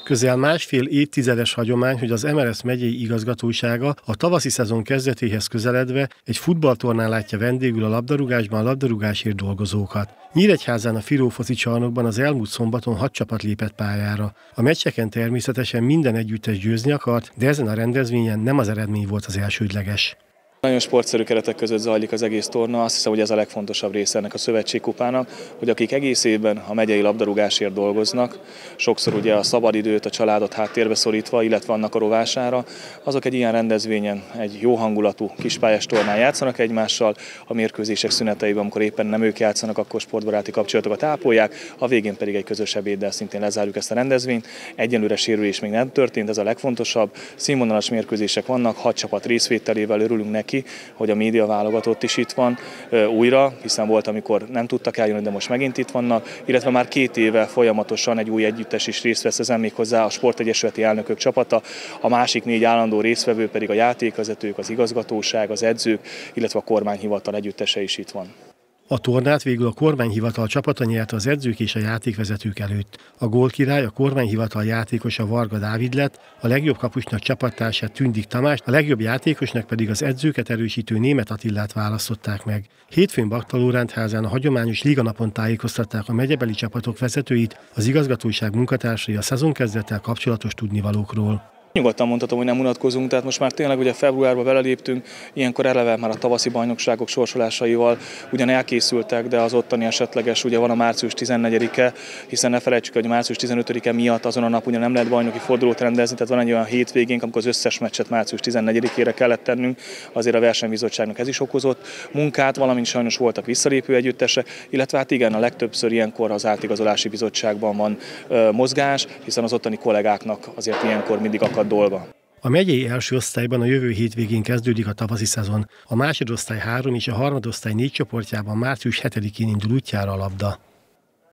Közel másfél évtizedes hagyomány, hogy az MRS megyei igazgatósága a tavaszi szezon kezdetéhez közeledve egy futballtornán látja vendégül a labdarúgásban a labdarúgásért dolgozókat. Nyíregyházán a Firó foci csarnokban az elmúlt szombaton 6 csapat lépett pályára. A meccseken természetesen minden együttes győzni akart, de ezen a rendezvényen nem az eredmény volt az elsődleges. Nagyon sportszerű keretek között zajlik az egész torna, azt hiszem, hogy ez a legfontosabb része ennek a szövetségkupának, hogy akik egész évben a megyei labdarúgásért dolgoznak, sokszor ugye a szabadidőt, a családot háttérbe szorítva, illetve annak a rovására, azok egy ilyen rendezvényen egy jó hangulatú kispályás tornán játszanak egymással, a mérkőzések szüneteiben, amikor éppen nem ők játszanak, akkor sportbaráti kapcsolatokat ápolják, a végén pedig egy közös ebéddel szintén lezárjuk ezt a rendezvényt. Egyenlőre sérülés még nem történt, ez a legfontosabb. Színvonalas mérkőzések vannak, 6 csapat részvételével örülünk neki, hogy a média válogatott is itt van újra, hiszen volt, amikor nem tudtak eljönni, de most megint itt vannak, illetve már 2 éve folyamatosan egy új együttes is részt vesz ezen, méghozzá a sportegyesületi elnökök csapata, a másik 4 állandó résztvevő pedig a játékvezetők, az igazgatóság, az edzők, illetve a kormányhivatal együttese is itt van. A tornát végül a kormányhivatal csapata nyerte az edzők és a játékvezetők előtt. A gólkirály a kormányhivatal játékosa Varga Dávid lett, a legjobb kapusnak csapattársát Tündik Tamást, a legjobb játékosnak pedig az edzőket erősítő Németh Attilát választották meg. Hétfőn Baktalórándházán a hagyományos liganapon tájékoztatták a megyebeli csapatok vezetőit, az igazgatóság munkatársai a szezonkezdettel kapcsolatos tudnivalókról. Nyugodtan mondhatom, hogy nem unatkozunk, tehát most már tényleg ugye februárba beleléptünk, ilyenkor eleve már a tavaszi bajnokságok sorsolásaival ugyan elkészültek, de az ottani esetleges ugye van a március 14-e, hiszen ne felejtsük, hogy március 15-e miatt azon a nap ugye nem lehet bajnoki fordulót rendezni, tehát van egy olyan hétvégénk, amikor az összes meccset március 14-ére kellett tennünk, azért a versenybizottságnak ez is okozott munkát, valamint sajnos voltak visszalépő együttese, illetve hát igen, a legtöbbször ilyenkor az átigazolási bizottságban van mozgás, hiszen az ottani kollégáknak azért ilyenkor mindig akad dolga. A megyei első osztályban a jövő hétvégén kezdődik a tavaszi szezon. A másodosztály 3 és a harmadosztály 4 csoportjában március 7-én indul útjára a labda.